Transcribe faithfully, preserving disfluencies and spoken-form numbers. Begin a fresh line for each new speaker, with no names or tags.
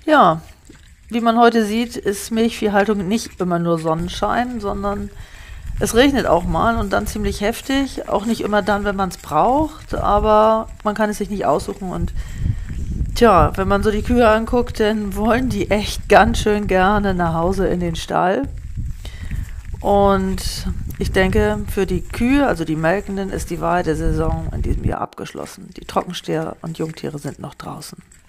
Ja, wie man heute sieht, ist Milchviehhaltung nicht immer nur Sonnenschein, sondern es regnet auch mal und dann ziemlich heftig. Auch nicht immer dann, wenn man es braucht, aber man kann es sich nicht aussuchen. Und tja, wenn man so die Kühe anguckt, dann wollen die echt ganz schön gerne nach Hause in den Stall. Und ich denke, für die Kühe, also die Melkenden, ist die Weidesaison in diesem Jahr abgeschlossen. Die Trockensteher und Jungtiere sind noch draußen.